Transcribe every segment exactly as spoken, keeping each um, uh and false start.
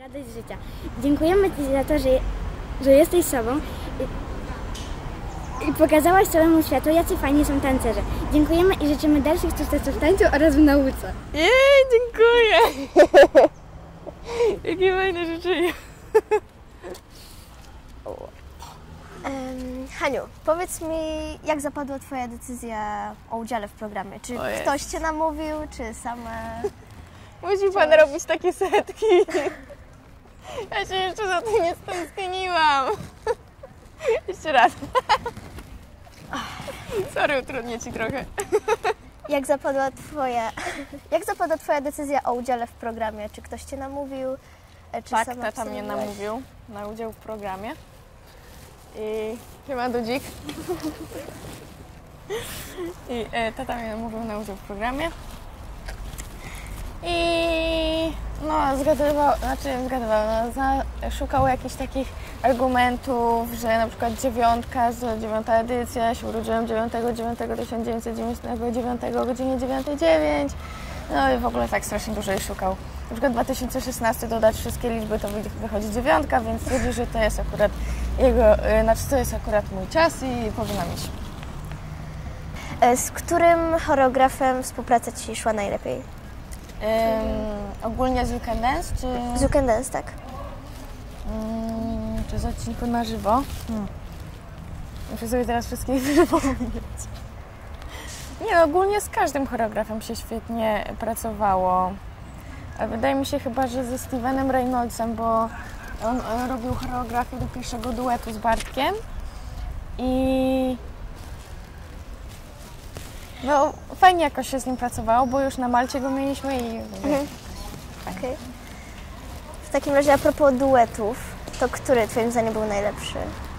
Radość życia. Dziękujemy Ci za to, że, że jesteś sobą i, i pokazałaś całemu światu, jacy fajni są tancerze. Dziękujemy i życzymy dalszych sukcesów w tańcu oraz w nauce. Jej, dziękuję! Jakie fajne życzenia. Um, Haniu, powiedz mi, jak zapadła Twoja decyzja o udziale w programie? Czy ktoś Cię namówił, czy sama? Musi Pan robić takie setki. Ja się jeszcze za tym nie stęskniłam. Jeszcze raz. Sorry, utrudnię Ci trochę. Jak zapadła Twoja, jak zapadła Twoja decyzja o udziale w programie? Czy ktoś Cię namówił? Czy Tak, sama tata mnie namówił na udział w programie. I chyba Dudzik. I e, tata mnie namówił na udział w programie. I no zgadywał, znaczy zgadywał, no, zna, szukał jakichś takich argumentów, że na przykład dziewiątka, z dziewiąta edycja, się urodziłem dziewiątego dziewiątego tysiąc dziewięćset dziewięćdziesiątego dziewiątego o godzinie dziewiąta dziewięć. No i w ogóle tak strasznie dużo jej szukał. Na przykład dwa tysiące szesnasty dodać wszystkie liczby, to wychodzi dziewiątka, więc stwierdził, że to jest akurat jego, znaczy to jest akurat mój czas i powinnam iść. Z którym choreografem współpraca Ci szła najlepiej? Um, ogólnie z You Can Dance, czy... Z You Can Dance, tak. Um, czy z odcinku na żywo? Hmm. Muszę sobie teraz wszystkich przypomnieć. Nie, no, ogólnie z każdym choreografem się świetnie pracowało. Wydaje mi się chyba, że ze Stevenem Reynoldsem, bo on, on robił choreografię do pierwszego duetu z Bartkiem i no fajnie jakoś się z nim pracowało, bo już na Malcie go mieliśmy i... Mhm. Okay. W takim razie a propos duetów, to który Twoim zdaniem był najlepszy?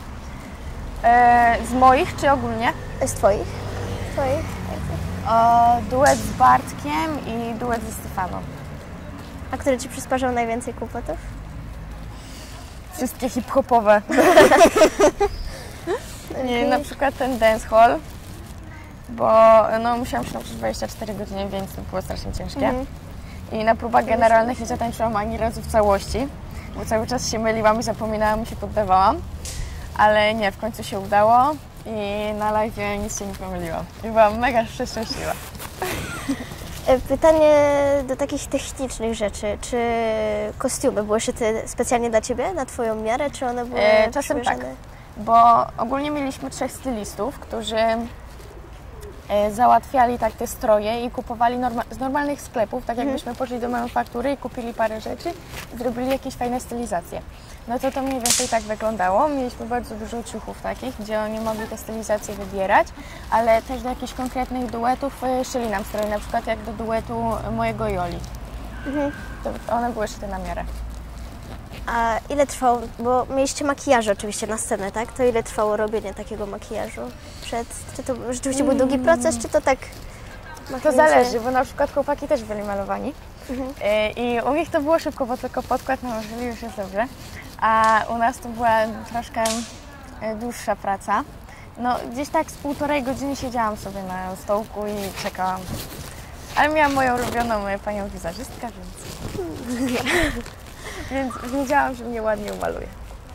E, z moich czy ogólnie? Z Twoich? Twoich? E, duet z Bartkiem i duet ze Stefaną. A który Ci przysparzał najwięcej kłopotów? Wszystkie hip-hopowe. Nie, na przykład ten dancehall, bo no, musiałam się nauczyć dwadzieścia cztery godziny, więc to było strasznie ciężkie. Mhm. I na próbach generalnych nie zatańczyłam ani razu w całości, bo cały czas się myliłam i zapominałam i się poddawałam. Ale nie, w końcu się udało i na live nic się nie pomyliłam. I byłam mega szczęśliwa. Pytanie do takich technicznych rzeczy. Czy kostiumy były szyte specjalnie dla Ciebie, na Twoją miarę, czy one były e, Czasem przymierzone? Tak, bo ogólnie mieliśmy trzech stylistów, którzy e, załatwiali tak te stroje i kupowali norma z normalnych sklepów, tak jakbyśmy hmm. poszli do manufaktury i kupili parę rzeczy i zrobili jakieś fajne stylizacje. No to to mniej więcej tak wyglądało. Mieliśmy bardzo dużo ciuchów takich, gdzie oni mogli te stylizacje wybierać, ale też do jakichś konkretnych duetów szyli nam stroje, na przykład jak do duetu mojego Joli. Mhm. To one były szyte na miarę. A ile trwało, bo mieliście makijaże oczywiście na scenę, tak? To ile trwało robienie takiego makijażu? Przed, czy to rzeczywiście był długi proces, czy to tak... Machnięcie? To zależy, bo na przykład chłopaki też byli malowani. Mhm. I u nich to było szybko, bo tylko podkład nałożyli, już jest dobrze. A u nas to była troszkę dłuższa praca. No gdzieś tak z półtorej godziny siedziałam sobie na stołku i czekałam. Ale miałam moją ulubioną panią wizerzystkę, więc... więc wiedziałam, że mnie ładnie umaluje.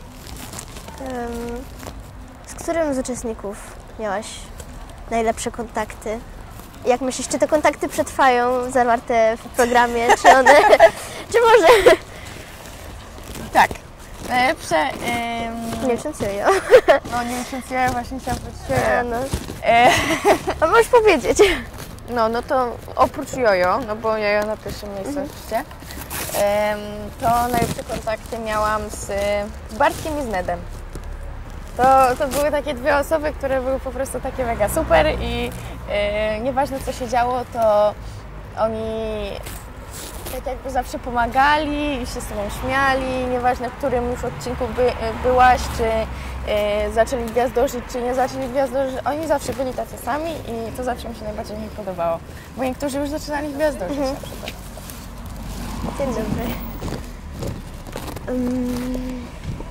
Um, z którym z uczestników miałaś najlepsze kontakty? Jak myślisz, czy te kontakty przetrwają zawarte w programie, czy one... czy może... Tak. Najlepsze... Ym... Nie licząc jojo. No nie licząc jojo, właśnie chciałam powiedzieć jojo. A, no. E... A możesz powiedzieć. No, no to oprócz jojo, no bo jojo na pierwszym miejscu mhm. oczywiście, ym, to najlepsze kontakty miałam z, z Bartkiem i z Nedem. To, to były takie dwie osoby, które były po prostu takie mega super i yy, nieważne co się działo, to oni tak jakby zawsze pomagali i się z tobą śmiali, nieważne w którym już odcinku by, byłaś, czy yy, zaczęli gwiazdożyć, czy nie zaczęli gwiazdożyć, oni zawsze byli tacy sami i to zawsze mi się najbardziej nie podobało, bo niektórzy już zaczynali gwiazdożyć mhm. na przykład. Dzień dobry. Um...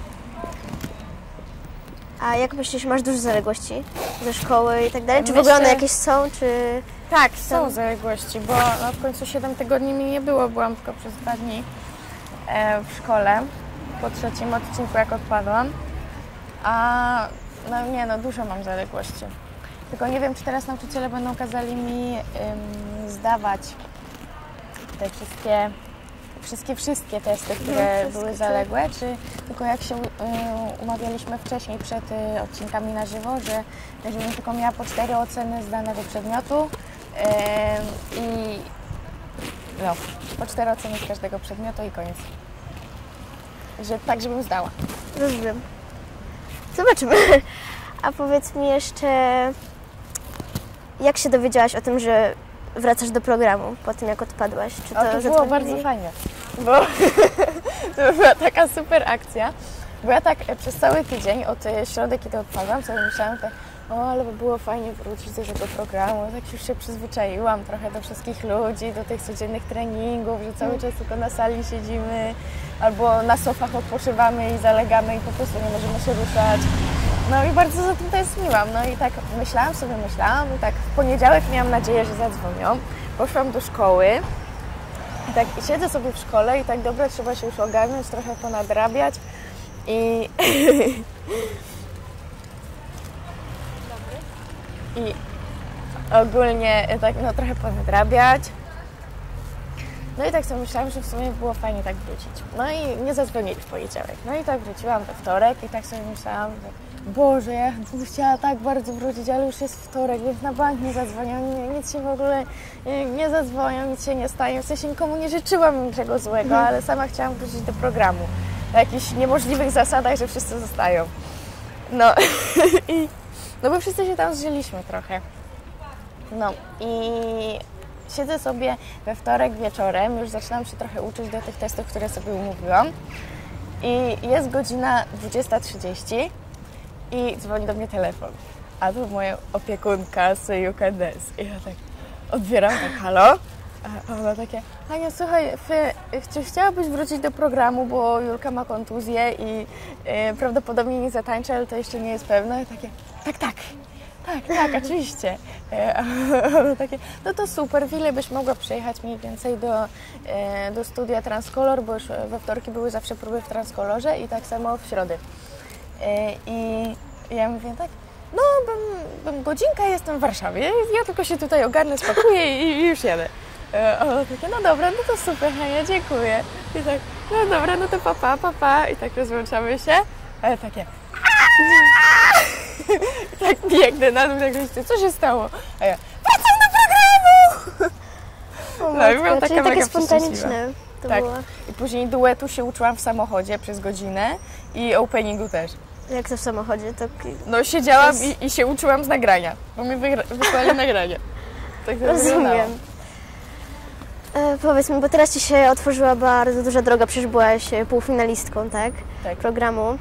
A jak myślisz, masz dużo zaległości ze szkoły i tak dalej? Czy w ogóle one jakieś są, czy... Tak, są zaległości, bo no w końcu siedem tygodni mi nie było, byłam tylko przez dwa dni. e, w szkole po trzecim odcinku, jak odpadłam. A no nie, no dużo mam zaległości. Tylko nie wiem, czy teraz nauczyciele będą kazali mi ym, zdawać te wszystkie, wszystkie, wszystkie testy, które no, były zaległe, czy tylko jak się y, umawialiśmy wcześniej przed y, odcinkami na żywo, że żebym tylko miała po cztery oceny z danego przedmiotu y, i no, po cztery oceny z każdego przedmiotu i koniec. Że, tak, żebym zdała. Rozumiem. Zobaczymy. A powiedz mi jeszcze, jak się dowiedziałaś o tym, że wracasz do programu po tym, jak odpadłaś? Czy to, o, to było zadzwonili? bardzo fajnie, bo to była taka super akcja, bo ja tak przez cały tydzień, od środy, kiedy odpadłam, sobie myślałam tak, o, ale by było fajnie wrócić do tego programu, tak już się przyzwyczaiłam trochę do wszystkich ludzi, do tych codziennych treningów, że cały czas tylko na sali siedzimy, albo na sofach odpoczywamy i zalegamy i po prostu nie możemy się ruszać. No i bardzo za tym tęskniłam. No i tak myślałam sobie, myślałam i tak w poniedziałek miałam nadzieję, że zadzwonią. Poszłam do szkoły i tak i siedzę sobie w szkole i tak dobra, trzeba się już ogarnąć, trochę ponadrabiać i... I ogólnie tak no trochę ponadrabiać. No i tak sobie myślałam, że w sumie było fajnie tak wrócić. No i nie zadzwonili w poniedziałek. No i tak wróciłam we wtorek i tak sobie myślałam, że Boże, ja bym chciała tak bardzo wrócić, ale już jest wtorek, więc na bank nie zadzwonią, nic się w ogóle nie zadzwonią, nic się nie stanie. W sensie nikomu nie życzyłam niczego złego, ale sama chciałam wrócić do programu. Na jakichś niemożliwych zasadach, że wszyscy zostają. No i no bo wszyscy się tam zżyliśmy trochę. No i siedzę sobie we wtorek wieczorem, już zaczynam się trochę uczyć do tych testów, które sobie umówiłam. I jest godzina dwudziesta trzydzieści i dzwoni do mnie telefon. A to moja opiekunka z U K D S. I ja tak odbieram, tak halo. A ona takie, Ania, słuchaj, ty chciałabyś wrócić do programu, bo Julka ma kontuzję i y, prawdopodobnie nie zatańczy, ale to jeszcze nie jest pewne. I takie, tak, tak. Tak, tak, oczywiście. E, takie, no to super, w ile byś mogła przyjechać mniej więcej do, e, do studia Transcolor, bo już we wtorki były zawsze próby w Transcolorze i tak samo w środę. E, I ja mówię tak, no bym, bym godzinka jestem w Warszawie, ja tylko się tutaj ogarnę, spakuję i, i już jadę. E, ona takie, no dobra, no to super, Hania, dziękuję. I tak, no dobra, no to papa, papa, pa. I tak rozłączamy się. Ale takie, i tak biegnę na dół, tak myślę, co się stało? A ja, wracam do programu! O, no i byłam czyli taka takie mega spontaniczne to tak. było. I później duetu się uczyłam w samochodzie przez godzinę i openingu też. Jak to w samochodzie? To... No siedziałam Przez... i, i się uczyłam z nagrania, bo mi wysłali nagranie. Tak to rozumiem. E, powiedz mi, bo teraz Ci się otworzyła bardzo duża droga, przecież byłaś półfinalistką, tak? Tak. Programu.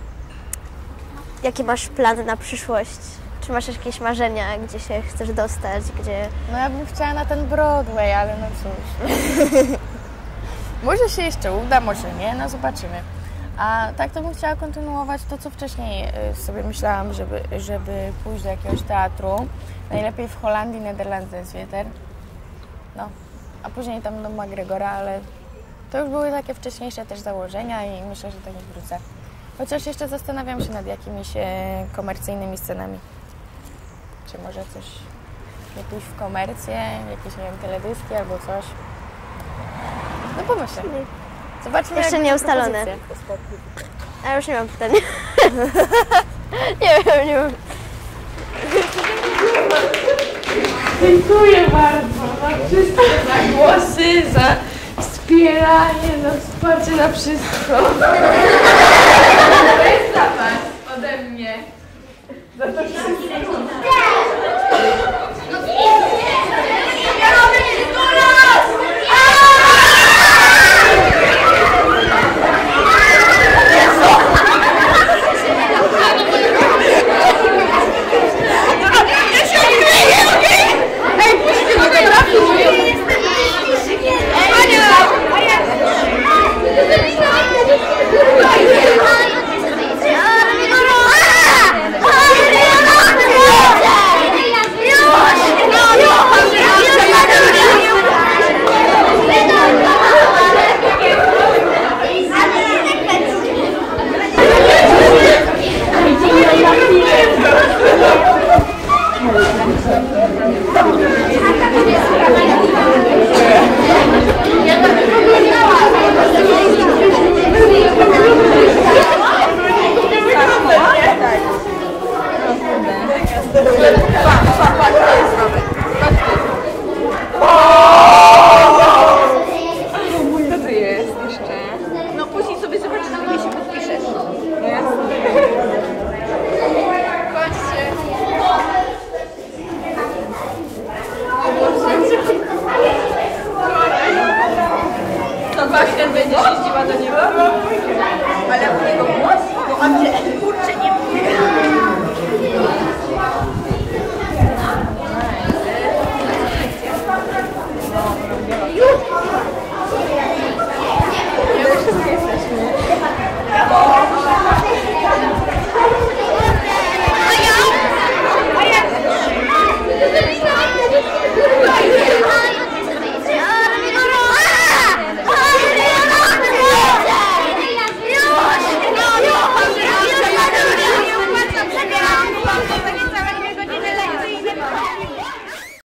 Jakie masz plany na przyszłość? Czy masz jakieś marzenia, gdzie się chcesz dostać, gdzie... No ja bym chciała na ten Broadway, ale no cóż. Może się jeszcze uda, może nie, no zobaczymy. A tak to bym chciała kontynuować to, co wcześniej sobie myślałam, żeby, żeby pójść do jakiegoś teatru. Najlepiej w Holandii, Nederlandstheater. No, a później tam do McGregora, ale to już były takie wcześniejsze też założenia i myślę, że do nich wrócę. Chociaż jeszcze zastanawiam się nad jakimiś e, komercyjnymi scenami. Czy może coś, jakieś w komercję, jakieś, nie wiem, teledyski albo coś. No pomyślę. Zobaczmy, jeszcze jak nie ustalone. A już nie mam pytań. nie wiem, nie wiem. Dziękuję bardzo za wszystkie za głosy, za wspieranie, za wsparcie, za wszystko. To jest dla Was ode mnie. Za to wszystko.